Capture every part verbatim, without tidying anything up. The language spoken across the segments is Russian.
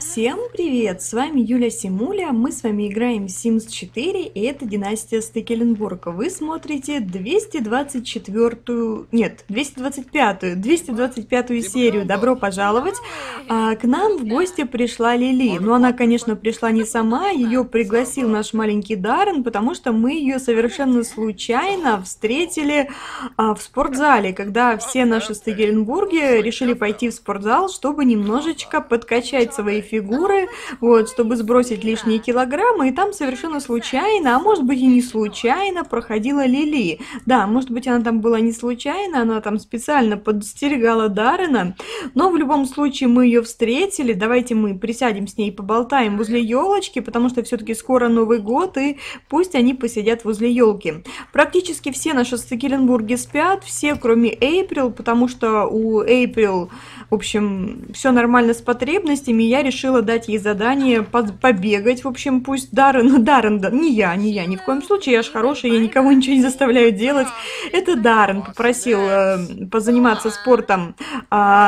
Всем привет! С вами Юля Симуля, мы с вами играем Sims четыре, и это Династия Стекеленбурга. Вы смотрите двести двадцать четвёртую, нет, двести двадцать пятую, двести двадцать пятую серию. Добро пожаловать! А, к нам в гости пришла Лили, но она, конечно, пришла не сама, ее пригласил наш маленький Даррен, потому что мы ее совершенно случайно встретили а, в спортзале, когда все наши Стекеленбурги решили пойти в спортзал, чтобы немножечко подкачать свои фигуры, вот, чтобы сбросить лишние килограммы, и там совершенно случайно, а может быть и не случайно, проходила Лили. Да, может быть она там была не случайно, она там специально подстерегала Даррена, но в любом случае мы ее встретили. Давайте мы присядем с ней и поболтаем возле елочки, потому что все-таки скоро Новый год, и пусть они посидят возле елки. Практически все наши Стекеленбурги спят, все кроме Эйприл, потому что у Эйприл, в общем, все нормально с потребностями, я решила дать ей задание побегать. В общем, пусть Даррен, Даррен, да, не я, не я, ни в коем случае, я ж хорошая, я никого ничего не заставляю делать. Это Даррен попросил э, позаниматься спортом э,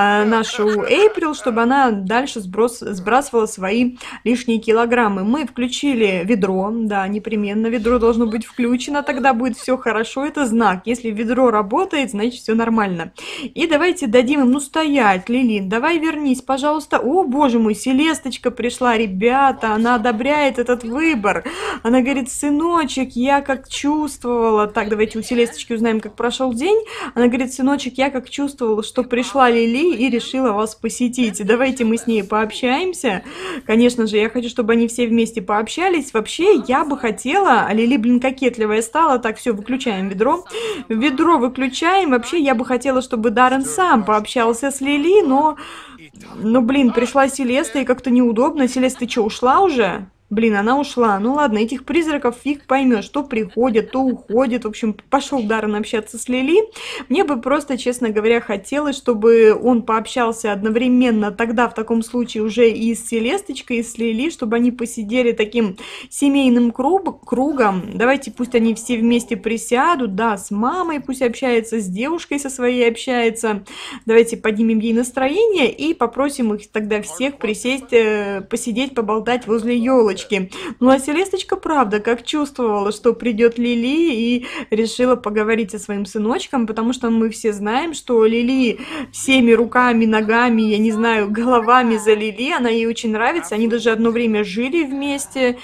нашу Эйприл, чтобы она дальше сброс, сбрасывала свои лишние килограммы. Мы включили ведро, да, непременно, ведро должно быть включено, тогда будет все хорошо, это знак. Если ведро работает, значит все нормально. И давайте дадим им, ну, стоять, Лилин, давай вернись, пожалуйста. О, боже мой, Селесточка пришла, ребята, она одобряет этот выбор. Она говорит: сыночек, я как чувствовала... Так, давайте у Селесточки узнаем, как прошел день. Она говорит: сыночек, я как чувствовала, что пришла Лили и решила вас посетить. Давайте мы с ней пообщаемся. Конечно же, я хочу, чтобы они все вместе пообщались. Вообще, я бы хотела... А Лили, блин, кокетливая стала. Так, все, выключаем ведро. Ведро выключаем. Вообще, я бы хотела, чтобы Даррен сам пообщался с Лили, но... Ну, блин, пришла Селеста, и как-то неудобно. Селеста, ты что, ушла уже? Блин, она ушла. Ну ладно, этих призраков фиг поймешь. То приходят, то уходят. В общем, пошел Даррен общаться с Лили. Мне бы просто, честно говоря, хотелось, чтобы он пообщался одновременно тогда, в таком случае, уже и с Селесточкой, и с Лили, чтобы они посидели таким семейным круг, кругом. Давайте пусть они все вместе присядут. Да, с мамой пусть общается, с девушкой со своей общается. Давайте поднимем ей настроение и попросим их тогда всех присесть, посидеть, поболтать возле елочки. Ну а Селесточка, правда, как чувствовала, что придет Лили, и решила поговорить со своим сыночком, потому что мы все знаем, что Лили всеми руками, ногами, я не знаю, головами за Лили, она ей очень нравится, они даже одно время жили вместе.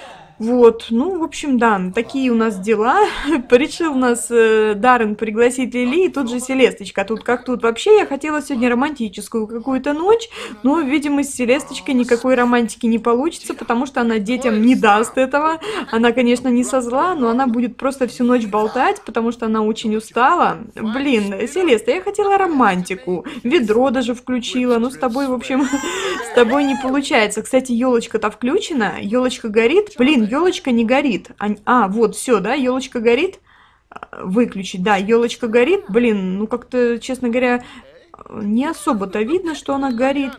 Вот, ну, в общем, да, такие у нас дела. Решил нас э, Даррен пригласить Лили, и тут же Селесточка. Тут как тут. Вообще, я хотела сегодня романтическую какую-то ночь, но, видимо, с Селесточкой никакой романтики не получится, потому что она детям не даст этого. Она, конечно, не со зла, но она будет просто всю ночь болтать, потому что она очень устала. Блин, Селеста, я хотела романтику. Ведро даже включила, но с тобой, в общем, с тобой не получается. Кстати, елочка-то включена, елочка горит. Блин, елочка не горит. А, а вот, все, да, елочка горит. Выключить, да, елочка горит. Блин, ну как-то, честно говоря, не особо-то видно, что она горит.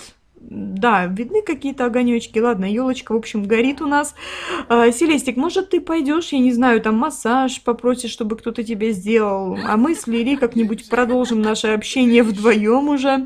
Да, видны какие-то огонечки. Ладно, елочка, в общем, горит у нас. А, Селестик, может, ты пойдешь, я не знаю, там массаж попросишь, чтобы кто-то тебе сделал. А мы с Лили как-нибудь продолжим наше общение вдвоем уже.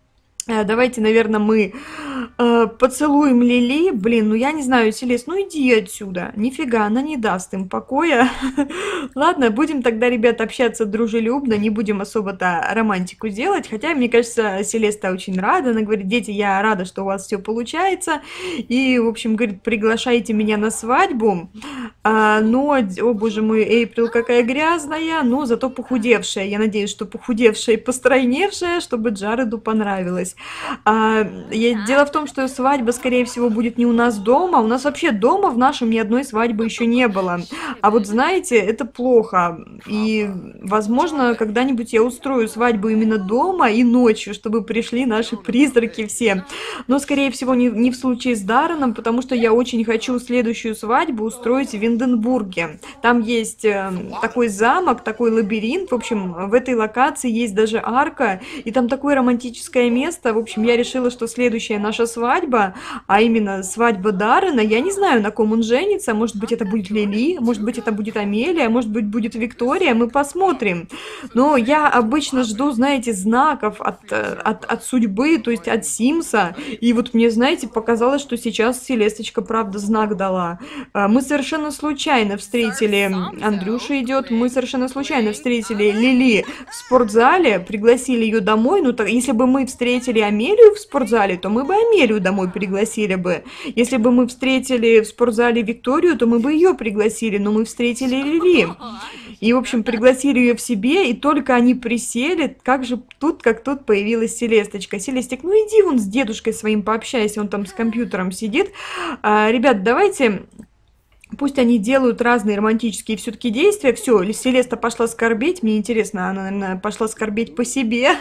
Давайте, наверное, мы э, поцелуем Лили. Блин, ну я не знаю, Селест, ну иди отсюда. Нифига, она не даст им покоя. Ладно, будем тогда, ребят, общаться дружелюбно, не будем особо-то романтику делать. Хотя, мне кажется, Селеста очень рада. Она говорит: дети, я рада, что у вас все получается. И, в общем, говорит, приглашайте меня на свадьбу. А, но, о боже мой, Эйприл какая грязная, но зато похудевшая. Я надеюсь, что похудевшая и постройневшая, чтобы Джареду понравилось. А, я, дело в том, что свадьба, скорее всего, будет не у нас дома. У нас вообще дома в нашем ни одной свадьбы еще не было. А вот знаете, это плохо. И, возможно, когда-нибудь я устрою свадьбу именно дома и ночью, чтобы пришли наши призраки все. Но, скорее всего, не, не в случае с Дарреном, потому что я очень хочу следующую свадьбу устроить в Линденбурге. Там есть э, такой замок, такой лабиринт. В общем, в этой локации есть даже арка, и там такое романтическое место. В общем, я решила, что следующая наша свадьба, а именно свадьба Даррена, я не знаю, на ком он женится. Может быть, это будет Лили, может быть, это будет Амелия, может быть, будет Виктория. Мы посмотрим. Но я обычно жду, знаете, знаков от, э, от, от судьбы, то есть от Симса. И вот мне, знаете, показалось, что сейчас Селесточка, правда, знак дала. А, Мы совершенно случайно встретили, Андрюша идет, мы совершенно случайно встретили Лили в спортзале, пригласили ее домой. Ну, так, если бы мы встретили Амелию в спортзале, то мы бы Амелию домой пригласили бы. Если бы мы встретили в спортзале Викторию, то мы бы ее пригласили, но мы встретили Лили. И, в общем, пригласили ее в себе, и только они присели, как же тут, как тут появилась Селесточка. Селестик, ну иди вон с дедушкой своим пообщайся, он там с компьютером сидит. А, ребят, давайте... Пусть они делают разные романтические все-таки действия. Все, Селеста пошла скорбеть. Мне интересно, она, наверное, пошла скорбеть по себе.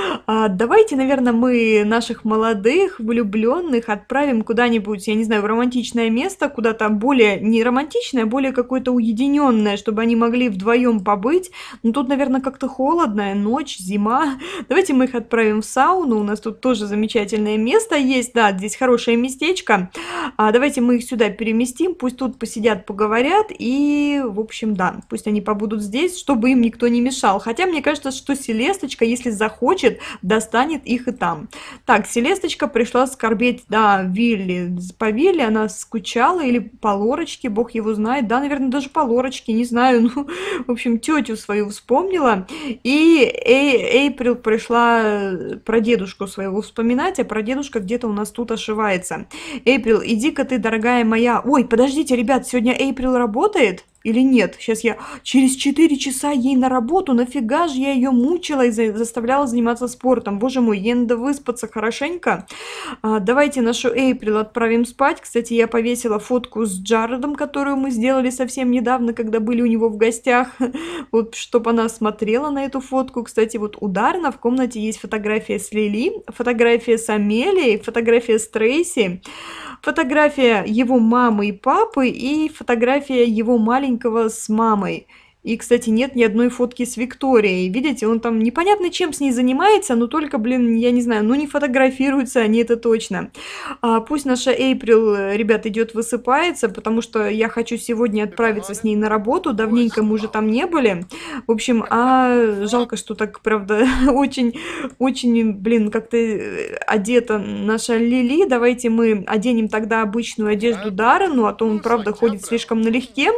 А, давайте, наверное, мы наших молодых, влюбленных отправим куда-нибудь, я не знаю, в романтичное место, куда-то более не романтичное, а более какое-то уединенное, чтобы они могли вдвоем побыть. Но тут, наверное, как-то холодная ночь, зима. Давайте мы их отправим в сауну. У нас тут тоже замечательное место есть. Да, здесь хорошее местечко. А, давайте мы их сюда переместим. Пусть тут посидят. Сидят, поговорят, и, в общем, да, пусть они побудут здесь, чтобы им никто не мешал. Хотя мне кажется, что Селесточка, если захочет, достанет их и там. Так, Селесточка пришла скорбеть, да, Вилли, по Вилли она скучала, или по Лорочке, бог его знает, да, наверное, даже по Лорочке, не знаю, ну, в общем, тетю свою вспомнила, и Эй, Эйприл пришла про дедушку своего вспоминать, а про дедушка где-то у нас тут ошивается. Эйприл, иди-ка ты, дорогая моя, ой, подождите, ребят, сегодня Эйприл работает или нет? Сейчас я через четыре часа ей на работу. Нафига же я ее мучила и за- заставляла заниматься спортом? Боже мой, ей надо выспаться хорошенько. А, давайте нашу Эйприл отправим спать. Кстати, я повесила фотку с Джаредом, которую мы сделали совсем недавно, когда были у него в гостях. Вот, чтобы она смотрела на эту фотку. Кстати, вот у Даррена в комнате есть фотография с Лили, фотография с Амелией, фотография с Трейси, фотография его мамы и папы и фотография его маленького с мамой. И, кстати, нет ни одной фотки с Викторией. Видите, он там непонятно чем с ней занимается, но только, блин, я не знаю, ну не фотографируются они, это точно. А, пусть наша Эйприл, ребят, идет высыпается, потому что я хочу сегодня отправиться с ней на работу. Давненько мы уже там не были. В общем, а жалко, что так, правда, очень, очень, блин, как-то одета наша Лили. Давайте мы оденем тогда обычную одежду Даррену, а то он, правда, ходит слишком налегке.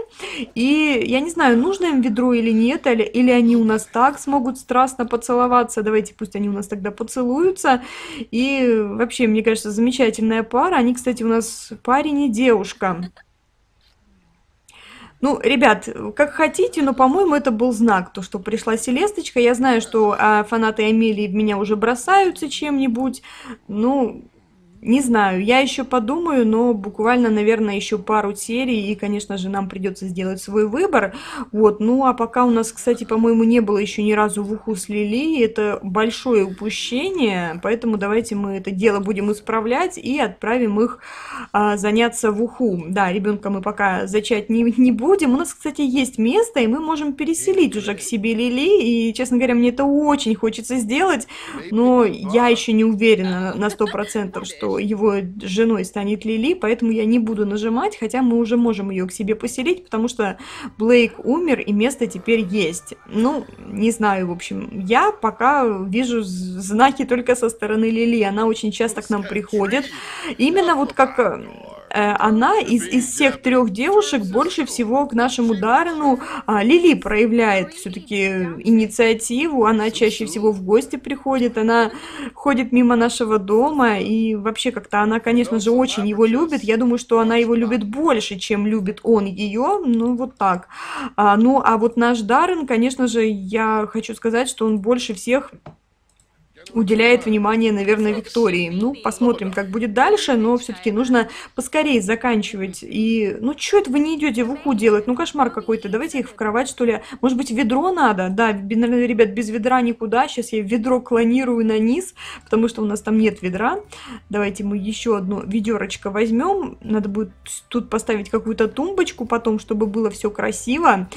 И я не знаю, нужно им ведро или нет, или, или они у нас так смогут страстно поцеловаться. Давайте пусть они у нас тогда поцелуются. И вообще, мне кажется, замечательная пара. Они, кстати, у нас парень и девушка. Ну, ребят, как хотите, но, по-моему, это был знак, то, что пришла Селесточка. Я знаю, что а, фанаты Амелии в меня уже бросаются чем-нибудь. Ну, не знаю, я еще подумаю, но буквально, наверное, еще пару серий, и, конечно же, нам придется сделать свой выбор. Вот, ну, а пока у нас, кстати, по-моему, не было еще ни разу в уху с Лили, это большое упущение, поэтому давайте мы это дело будем исправлять и отправим их а, заняться в уху. Да, ребенка мы пока зачать не, не будем. У нас, кстати, есть место, и мы можем переселить уже к себе Лили, и, честно говоря, мне это очень хочется сделать, но я еще не уверена на сто процентов, что его женой станет Лили, поэтому я не буду нажимать, хотя мы уже можем ее к себе поселить, потому что Блейк умер, и место теперь есть. Ну, не знаю, в общем, я пока вижу знаки только со стороны Лили, она очень часто к нам приходит. Именно вот как... Она из, из всех трех девушек больше всего к нашему Даррену а, Лили проявляет все-таки инициативу, она чаще всего в гости приходит, она ходит мимо нашего дома, и вообще как-то она, конечно же, очень его любит, я думаю, что она его любит больше, чем любит он ее, ну вот так. А, ну, а вот наш Даррен, конечно же, я хочу сказать, что он больше всех... уделяет внимание, наверное, Виктории. Ну, посмотрим, как будет дальше, но все-таки нужно поскорее заканчивать. И, ну, что это вы не идете в уху делать? Ну, кошмар какой-то. Давайте их в кровать, что ли. Может быть, ведро надо? Да, б- наверное, ребят, без ведра никуда. Сейчас я ведро клонирую на низ, потому что у нас там нет ведра. Давайте мы еще одно ведерочко возьмем. Надо будет тут поставить какую-то тумбочку потом, чтобы было все красиво.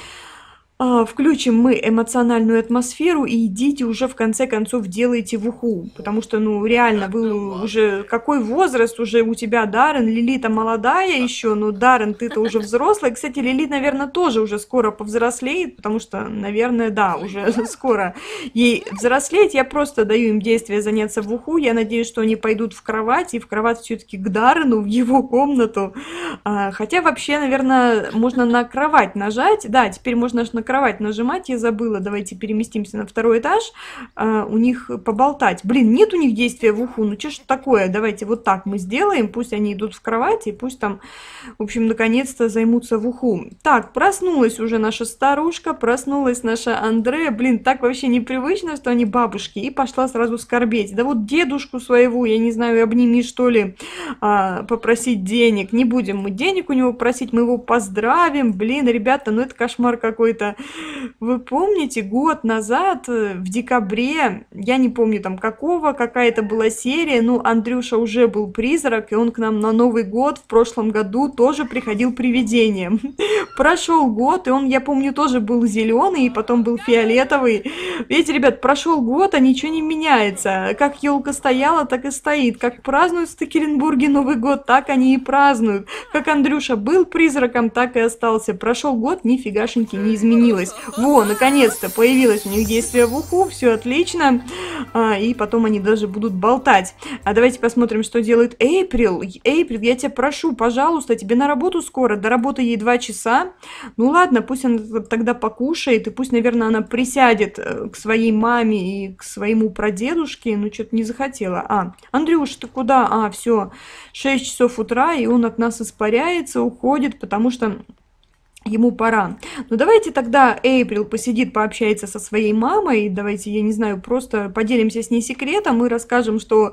А, Включим мы эмоциональную атмосферу и идите уже в конце концов делайте в уху, потому что, ну, реально, вы уже, какой возраст уже у тебя, Даррен, Лили-то молодая еще, но, Даррен, ты-то уже взрослый. Кстати, Лили, наверное, тоже уже скоро повзрослеет, потому что, наверное, да, уже скоро ей взрослеть. Я просто даю им действие заняться в уху, я надеюсь, что они пойдут в кровать, и в кровать все-таки к Даррену, в его комнату. А, хотя вообще, наверное, можно на кровать нажать, да, теперь можно аж на кровать нажимать, я забыла, давайте переместимся на второй этаж, а, у них поболтать. Блин, нет у них действия в уху, ну что ж такое, давайте вот так мы сделаем, пусть они идут в кровать, и пусть там, в общем, наконец-то займутся в уху. Так, проснулась уже наша старушка, проснулась наша Андрея, блин, так вообще непривычно, что они бабушки, и пошла сразу скорбеть. Да вот дедушку своего, я не знаю, обними, что ли, а, попросить денег. Не будем мы денег у него просить, мы его поздравим. Блин, ребята, ну это кошмар какой-то. Вы помните, год назад, э, в декабре, я не помню там какого, какая-то была серия, ну, Андрюша уже был призрак, и он к нам на Новый год в прошлом году тоже приходил привидением. Прошел год, и он, я помню, тоже был зеленый, и потом был фиолетовый. Видите, ребят, прошел год, а ничего не меняется. Как елка стояла, так и стоит. Как празднуют в Екатеринбурге Новый год, так они и празднуют. Как Андрюша был призраком, так и остался. Прошел год, нифигашеньки не изменилось. Во, наконец-то появилось у них действие в уху, все отлично. А, и потом они даже будут болтать. А давайте посмотрим, что делает Эйприл. Эйприл, я тебя прошу, пожалуйста, тебе на работу скоро, до работы ей два часа. Ну ладно, пусть она тогда покушает, и пусть, наверное, она присядет э, к своей маме и к своему прадедушке. Ну, что-то не захотела. А, Андрюш, ты куда? А, все, шесть часов утра, и он от нас испаряется, уходит, потому что ему пора. Ну, давайте тогда Эйприл посидит, пообщается со своей мамой. Давайте, я не знаю, просто поделимся с ней секретом и расскажем, что...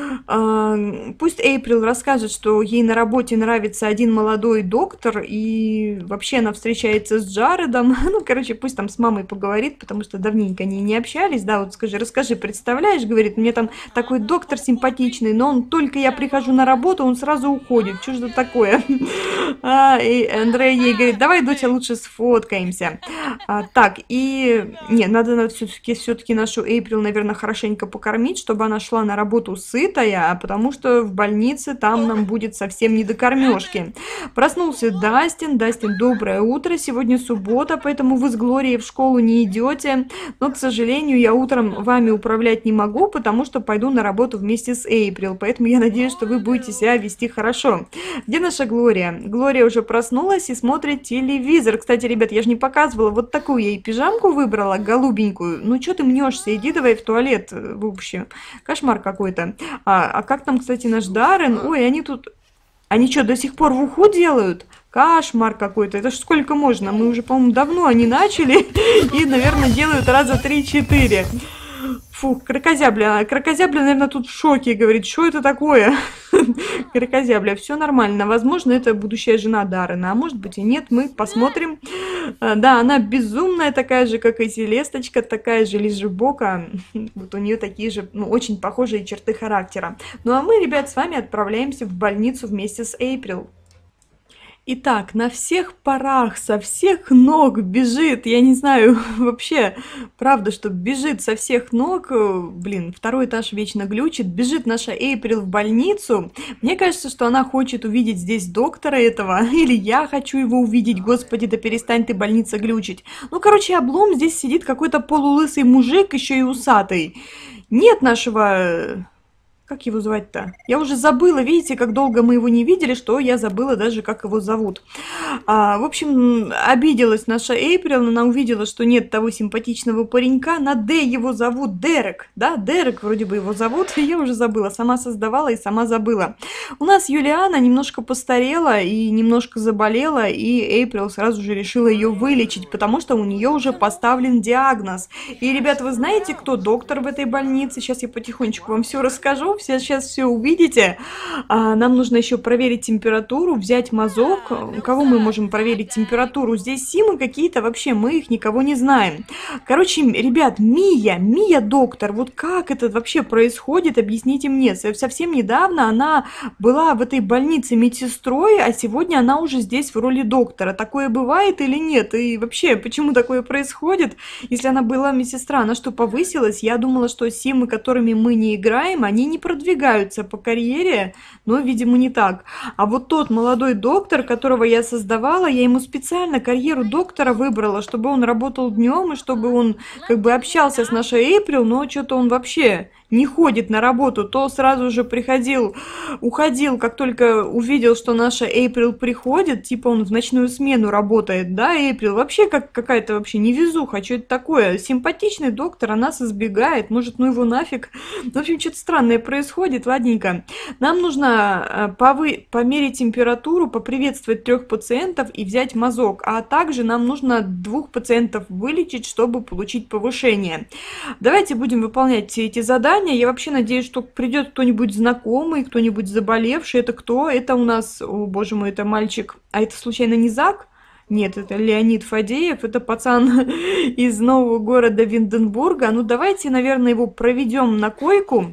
э, пусть Эйприл расскажет, что ей на работе нравится один молодой доктор, и вообще она встречается с Джаредом. Ну, короче, пусть там с мамой поговорит, потому что давненько они не общались. Да, вот скажи, расскажи, представляешь, говорит, мне там такой доктор симпатичный, но он только я прихожу на работу, он сразу уходит. Что же это такое? А, и Андрей ей говорит, давай, доча, лучше сфоткаемся. А, так, и... Не, надо, надо все-таки все-таки нашу Эйприл, наверное, хорошенько покормить, чтобы она шла на работу сытая, потому что в больнице там нам будет совсем не до кормежки. Проснулся Дастин. Дастин, доброе утро. Сегодня суббота, поэтому вы с Глорией в школу не идете. Но, к сожалению, я утром вами управлять не могу, потому что пойду на работу вместе с Эйприл. Поэтому я надеюсь, что вы будете себя вести хорошо. Где наша Глория? Глория уже проснулась и смотрит телевизор. Кстати, ребят, я же не показывала. Вот такую я ей пижамку выбрала, голубенькую. Ну, что ты мнешься? Иди давай в туалет. В общем, кошмар какой-то. А, а как там, кстати, наш Даррен? Ой, они тут... Они что, до сих пор в уху делают? Кошмар какой-то. Это ж сколько можно? Мы уже, по-моему, давно они начали. И, наверное, делают раза три-четыре. Фух, крокозябля. Крокозябля, наверное, тут в шоке. Говорит, что это такое? Крокозябля, все нормально. Возможно, это будущая жена Даррена. А может быть и нет. Мы посмотрим. А, Да, она безумная, такая же, как и Селесточка. Такая же лежебока. Вот у нее такие же, ну, очень похожие черты характера. Ну, а мы, ребят, с вами отправляемся в больницу вместе с Эйприл. Итак, на всех парах, со всех ног бежит, я не знаю, вообще, правда, что бежит со всех ног, э, блин, второй этаж вечно глючит, бежит наша Эйприл в больницу. Мне кажется, что она хочет увидеть здесь доктора этого, или я хочу его увидеть, господи, да перестань ты, больница, глючить. Ну, короче, облом, здесь сидит какой-то полулысый мужик, еще и усатый. Нет нашего... Как его звать-то? Я уже забыла, видите, как долго мы его не видели, что я забыла даже, как его зовут. А, в общем, обиделась наша Эйприл, она увидела, что нет того симпатичного паренька, на Д его зовут Дерек, да, Дерек вроде бы его зовут, я уже забыла, сама создавала и сама забыла. У нас Юлиана немножко постарела и немножко заболела, и Эйприл сразу же решила ее вылечить, потому что у нее уже поставлен диагноз. И, ребята, вы знаете, кто доктор в этой больнице? Сейчас я потихонечку вам все расскажу. Все, сейчас все увидите. А, нам нужно еще проверить температуру, взять мазок. У кого мы можем проверить температуру? Здесь Симы какие-то, вообще мы их никого не знаем. Короче, ребят, Мия, Мия доктор, вот как это вообще происходит, объясните мне. Совсем недавно она была в этой больнице медсестрой, а сегодня она уже здесь в роли доктора. Такое бывает или нет? И вообще, почему такое происходит? Если она была медсестра, она что, повысилась? Я думала, что Симы, которыми мы не играем, они не продвигаются по карьере, но, видимо, не так. А вот тот молодой доктор, которого я создавала, я ему специально карьеру доктора выбрала, чтобы он работал днем и чтобы он как бы общался с нашей Эйприл, но что-то он вообще не ходит на работу, то сразу же приходил, уходил, как только увидел, что наша Эйприл приходит, типа он в ночную смену работает, да, Эйприл, вообще как какая-то вообще невезуха, что это такое, симпатичный доктор, а нас избегает, может, ну его нафиг, в общем, что-то странное происходит, ладненько, нам нужно повы... померить температуру, поприветствовать трех пациентов и взять мазок, а также нам нужно двух пациентов вылечить, чтобы получить повышение. Давайте будем выполнять все эти задания. Я вообще надеюсь, что придет кто-нибудь знакомый, кто-нибудь заболевший. Это кто? Это у нас, о боже мой, это мальчик. А это случайно не Зак? Нет, это Леонид Фадеев, это пацан из нового города Винденбурга. Ну, давайте, наверное, его проведем на койку.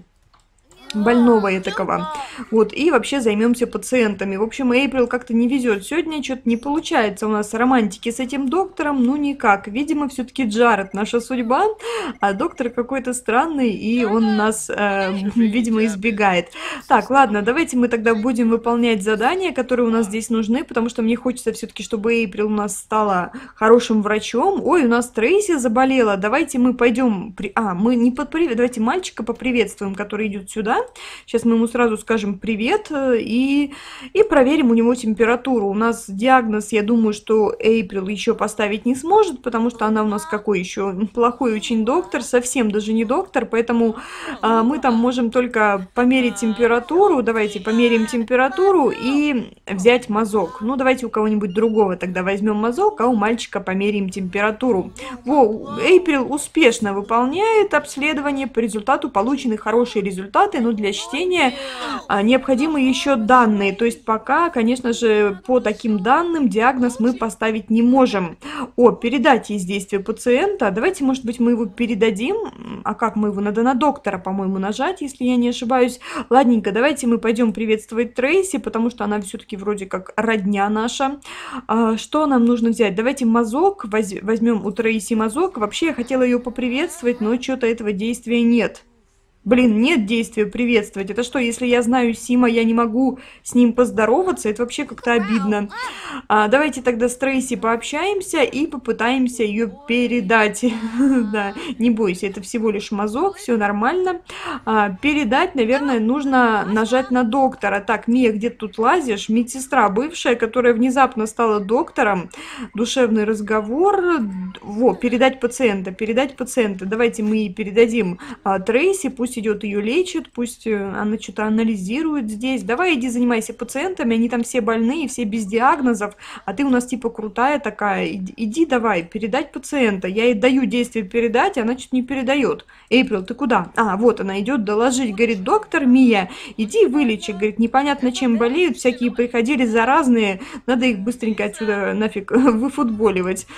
Больного этакого. Вот, и вообще займемся пациентами. В общем, Эйприл как-то не везет. Сегодня что-то не получается у нас романтики с этим доктором, ну никак. Видимо, все-таки Джаред наша судьба, а доктор какой-то странный, и он нас, э, видимо, избегает. Так, ладно, давайте мы тогда будем выполнять задания, которые у нас здесь нужны, потому что мне хочется все-таки, чтобы Эйприл у нас стала хорошим врачом. Ой, у нас Трейси заболела. Давайте мы пойдем... При... А, мы не подпривет... Давайте мальчика поприветствуем, который идет сюда. Сейчас мы ему сразу скажем привет и, и проверим у него температуру. У нас диагноз, я думаю, что Эйприл еще поставить не сможет, потому что она у нас какой еще плохой очень доктор, совсем даже не доктор, поэтому а, мы там можем только померить температуру. Давайте померим температуру и взять мазок. Ну, давайте у кого-нибудь другого тогда возьмем мазок, а у мальчика померяем температуру. Во, Эйприл успешно выполняет обследование, по результату получены хорошие результаты, но для чтения а, необходимы еще данные. То есть пока, конечно же, по таким данным диагноз мы поставить не можем. О, передать есть действие пациента. Давайте, может быть, мы его передадим. А как мы его? Надо на доктора, по-моему, нажать, если я не ошибаюсь. Ладненько, давайте мы пойдем приветствовать Трейси, потому что она все-таки вроде как родня наша. А, что нам нужно взять? Давайте мазок. Воз... Возьмем у Трейси мазок. Вообще, я хотела ее поприветствовать, но что-то этого действия нет. Блин, нет действия приветствовать. Это что, если я знаю Сима, я не могу с ним поздороваться? Это вообще как-то обидно. А, давайте тогда с Трейси пообщаемся и попытаемся ее передать. Да, не бойся, это всего лишь мазок, все нормально. А, передать, наверное, нужно нажать на доктора. Так, Мия, где ты тут лазишь? Медсестра бывшая, которая внезапно стала доктором. Душевный разговор. Во, передать пациента, передать пациента. Давайте мы ей передадим а, Трейси, пусть идет ее лечит, пусть она что-то анализирует здесь. Давай иди занимайся пациентами, они там все больные, все без диагнозов, а ты у нас типа крутая такая. Иди, иди давай, передать пациента. Я ей даю действие передать, а она что-то не передает. Эйприл, ты куда? А, вот она идет доложить, говорит, доктор Мия, иди вылечи, говорит, непонятно чем болеют, всякие приходили заразные, надо их быстренько отсюда нафиг выфутболивать.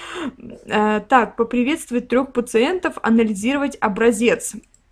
А, так, поприветствовать трех пациентов, анализировать образец.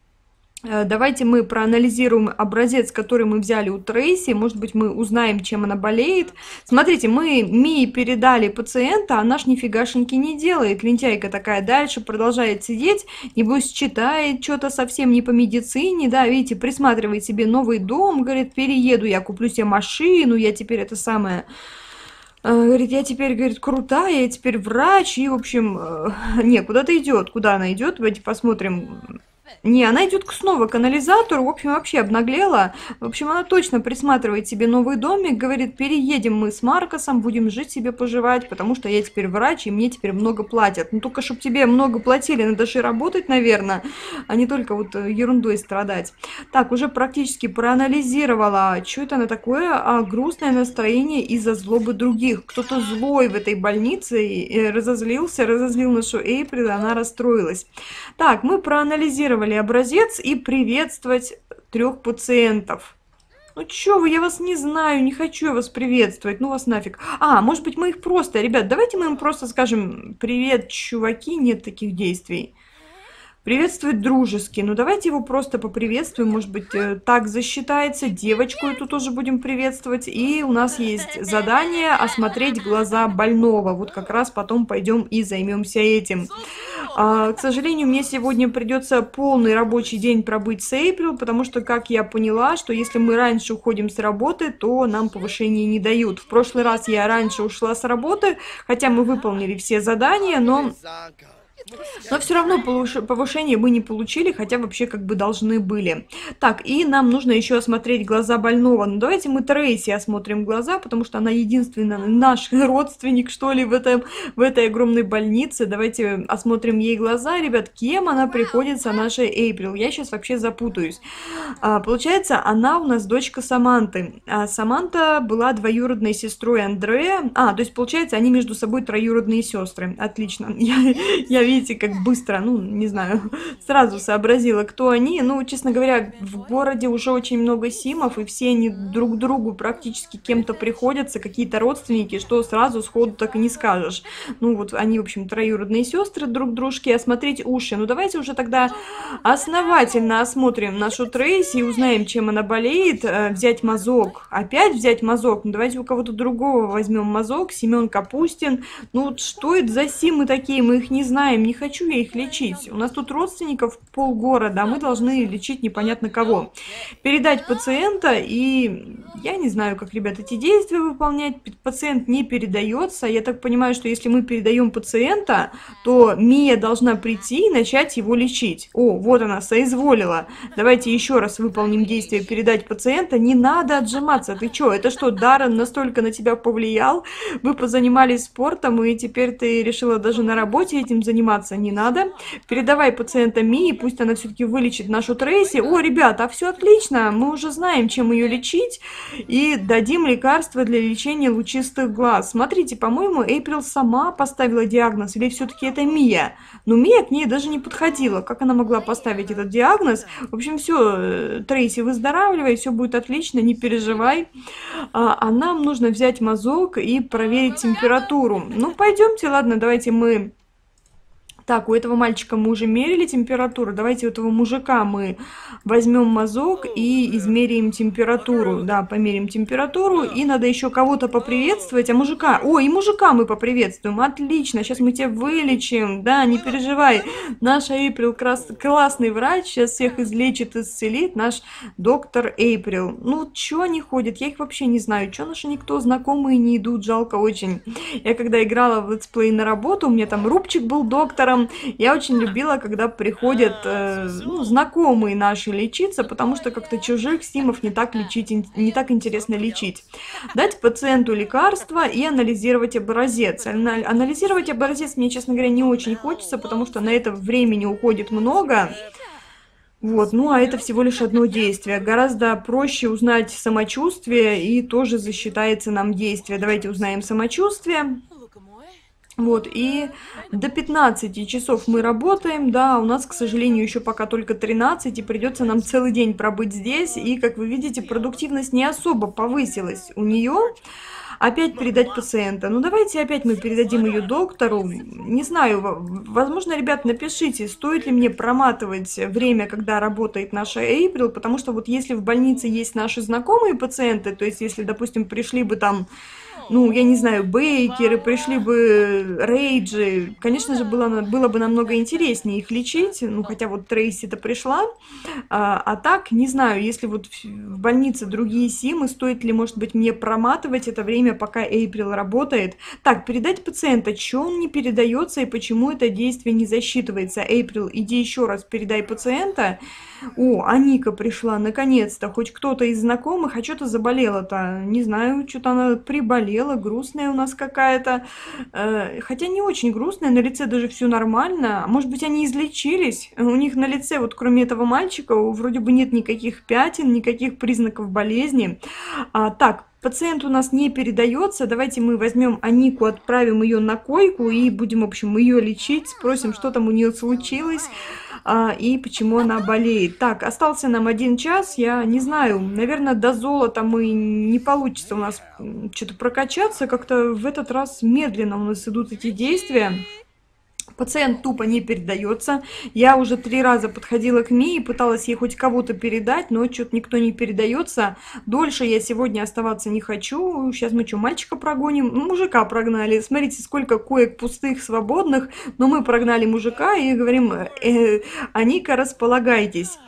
Давайте мы проанализируем образец, который мы взяли у Трейси. Может быть, мы узнаем, чем она болеет. Смотрите, мы Мии передали пациента, а наш нифигашеньки не делает. Лентяйка такая дальше продолжает сидеть. Небось, читает что-то совсем не по медицине. Да, видите, присматривает себе новый дом. Говорит, перееду, я куплю себе машину, я теперь это самое... Говорит, я теперь, говорит, крутая, я теперь врач. И, в общем, не, куда-то идет. Куда она идет? Давайте посмотрим... Не, она идет снова к анализатору, в общем, вообще обнаглела. В общем, она точно присматривает себе новый домик, говорит, переедем мы с Маркосом, будем жить себе, поживать, потому что я теперь врач, и мне теперь много платят. Ну, только чтобы тебе много платили, надо же работать, наверное, а не только вот ерундой страдать. Так, уже практически проанализировала, что это она такое, а, грустное настроение из-за злобы других. Кто-то злой в этой больнице и разозлился, разозлил нашу Эйприл, она расстроилась. Так, мы проанализировали образец и приветствовать трех пациентов. Ну чё вы, я вас не знаю, не хочу я вас приветствовать, ну вас нафиг. А, может быть мы их просто, ребят, давайте мы им просто скажем «Привет, чуваки», нет таких действий. Приветствовать дружески. Ну, давайте его просто поприветствуем. Может быть, так засчитается. Девочку эту тоже будем приветствовать. И у нас есть задание осмотреть глаза больного. Вот как раз потом пойдем и займемся этим. А, к сожалению, мне сегодня придется полный рабочий день пробыть с Эйприл, потому что, как я поняла, что если мы раньше уходим с работы, то нам повышение не дают. В прошлый раз я раньше ушла с работы, хотя мы выполнили все задания, но... Но все равно повышение мы не получили, хотя вообще как бы должны были. Так, и нам нужно еще осмотреть глаза больного. Ну, давайте мы Трейси осмотрим глаза, потому что она единственный наш родственник, что ли, в, этом, в этой огромной больнице. Давайте осмотрим ей глаза. Ребят, кем она приходится нашей Эйприл? Я сейчас вообще запутаюсь. А, получается, она у нас дочка Саманты. А Саманта была двоюродной сестрой Андрея. А, то есть, получается, они между собой троюродные сестры. Отлично. Я, я видите, как быстро, ну, не знаю, сразу сообразила, кто они. Ну, честно говоря, в городе уже очень много симов, и все они друг другу практически кем-то приходятся, какие-то родственники, что сразу сходу так и не скажешь. Ну, вот они, в общем, троюродные сестры друг дружки. Осмотреть уши. Ну, давайте уже тогда основательно осмотрим нашу Трейси и узнаем, чем она болеет. Взять мазок. Опять взять мазок? Ну, давайте у кого-то другого возьмем мазок. Семен Капустин. Ну, вот что это за симы такие? Мы их не знаем. Не хочу я их лечить. У нас тут родственников полгорода, а мы должны лечить непонятно кого. Передать пациента, и я не знаю, как, ребят, эти действия выполнять. Пациент не передается. Я так понимаю, что если мы передаем пациента, то Мия должна прийти и начать его лечить. О, вот она, соизволила. Давайте еще раз выполним действие передать пациента. Не надо отжиматься. Ты что, это что, Даррен настолько на тебя повлиял? Вы позанимались спортом, и теперь ты решила даже на работе этим заниматься? Не надо. Передавай пациента Мии, пусть она все-таки вылечит нашу Трейси. О, ребята, а все отлично. Мы уже знаем, чем ее лечить. И дадим лекарство для лечения лучистых глаз. Смотрите, по-моему, Эйприл сама поставила диагноз. Или все-таки это Мия? Но Мия к ней даже не подходила. Как она могла поставить этот диагноз? В общем, все, Трейси, выздоравливай, все будет отлично, не переживай. А, а нам нужно взять мазок и проверить температуру. Ну, пойдемте, ладно, давайте мы... Так, у этого мальчика мы уже мерили температуру. Давайте у этого мужика мы возьмем мазок и измерим температуру. Да, померим температуру. И надо еще кого-то поприветствовать. А мужика... О, и мужика мы поприветствуем. Отлично, сейчас мы тебя вылечим. Да, не переживай. Наш Эйприл крас... классный врач. Сейчас всех излечит, исцелит. Наш доктор Эйприл. Ну, что они ходят? Я их вообще не знаю. Что наши никто знакомые не идут? Жалко очень. Я когда играла в летсплей на работу, у меня там Рубчик был доктором. Я очень любила, когда приходят э, ну, знакомые наши лечиться, потому что как-то чужих симов не так лечить, не так интересно лечить. Дать пациенту лекарство и анализировать образец. Анализировать образец мне, честно говоря, не очень хочется, потому что на это времени уходит много. Вот, ну а это всего лишь одно действие. Гораздо проще узнать самочувствие, и тоже засчитается нам действие. Давайте узнаем самочувствие. Вот, и до пятнадцати часов мы работаем, да, у нас, к сожалению, еще пока только тринадцать, и придется нам целый день пробыть здесь, и, как вы видите, продуктивность не особо повысилась у нее. Опять передать пациента. Ну, давайте опять мы передадим ее доктору. Не знаю, возможно, ребят, напишите, стоит ли мне проматывать время, когда работает наша Эйприл, потому что вот если в больнице есть наши знакомые пациенты, то есть если, допустим, пришли бы там ну, я не знаю, бейкеры, пришли бы рейджи, конечно же, было, на- было бы намного интереснее их лечить, ну, хотя вот Трейси-то пришла, а, а так, не знаю, если вот в в больнице другие симы, стоит ли, может быть, мне проматывать это время, пока Эйприл работает. Так, передать пациента, что он не передается и почему это действие не засчитывается. Эйприл, иди еще раз передай пациента. О, Аника пришла, наконец-то, хоть кто-то из знакомых, а что-то заболела-то, не знаю, что-то она приболела, грустная у нас какая-то, Э, хотя не очень грустная, на лице даже все нормально, может быть, они излечились, у них на лице, вот кроме этого мальчика, вроде бы нет никаких пятен, никаких признаков болезни. А, так, пациент у нас не передается. Давайте мы возьмем Анику, отправим ее на койку и будем, в общем, ее лечить. Спросим, что там у нее случилось а, и почему она болеет. Так, остался нам один час. Я не знаю, наверное, до золота мы не получится у нас что-то прокачаться. Как-то в этот раз медленно у нас идут эти действия. Пациент тупо не передается. Я уже три раза подходила к Мии, пыталась ей хоть кого-то передать, но что-то никто не передается. Дольше я сегодня оставаться не хочу. Сейчас мы что, мальчика прогоним? Ну, мужика прогнали. Смотрите, сколько коек пустых, свободных. Но мы прогнали мужика и говорим, э, Аника, располагайтесь.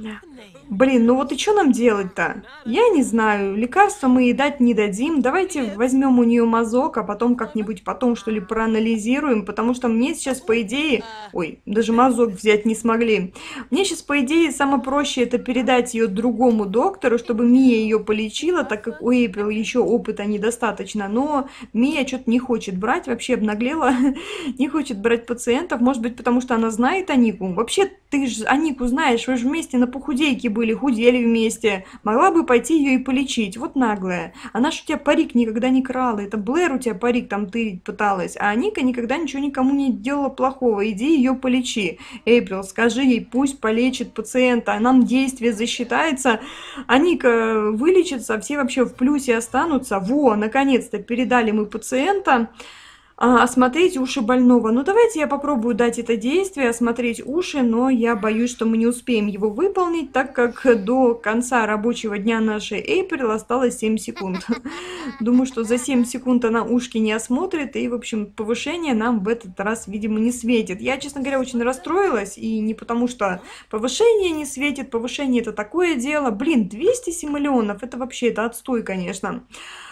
Блин, ну вот и что нам делать-то? Я не знаю, лекарства мы ей дать не дадим. Давайте возьмем у нее мазок, а потом как-нибудь потом, что ли, проанализируем, потому что мне сейчас, по идее... Ой, даже мазок взять не смогли. Мне сейчас, по идее, самое проще это передать ее другому доктору, чтобы Мия ее полечила, так как у Эйприл еще опыта недостаточно. Но Мия что-то не хочет брать, вообще обнаглела, не хочет брать пациентов. Может быть, потому что она знает Анику. Вообще, ты же Анику знаешь, вы же вместе на похудейке были, худели вместе. Могла бы пойти ее и полечить. Вот наглая. Она ж у тебя парик никогда не крала. Это Блэр у тебя парик там ты пыталась. А Аника никогда ничего никому не делала плохого. Иди ее полечи. Эйприл, скажи ей, пусть полечит пациента. А нам действие засчитается. Аника вылечится, все вообще в плюсе останутся. Во, наконец-то передали мы пациента. А, осмотреть уши больного. Ну, давайте я попробую дать это действие, осмотреть уши, но я боюсь, что мы не успеем его выполнить, так как до конца рабочего дня нашей Эйприл осталось семь секунд. Думаю, что за семь секунд она ушки не осмотрит, и, в общем, повышение нам в этот раз, видимо, не светит. Я, честно говоря, очень расстроилась, и не потому, что повышение не светит, повышение это такое дело. Блин, двести симиллионов, это вообще, это отстой, конечно.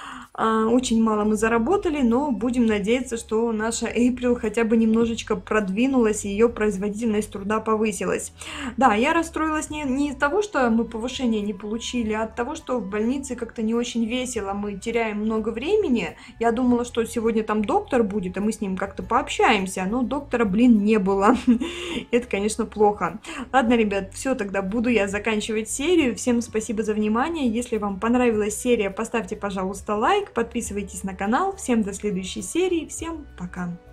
А, Очень мало мы заработали, но будем надеяться, что наша Эйприл хотя бы немножечко продвинулась и ее производительность труда повысилась. Да, я расстроилась не, не из того, что мы повышение не получили, а от того, что в больнице как-то не очень весело, мы теряем много времени. Я думала, что сегодня там доктор будет, и мы с ним как-то пообщаемся, но доктора, блин, не было. Это, конечно, плохо. Ладно, ребят, все, тогда буду я заканчивать серию. Всем спасибо за внимание. Если вам понравилась серия, поставьте, пожалуйста, лайк. Подписывайтесь на канал. Всем до следующей серии. Всем пока.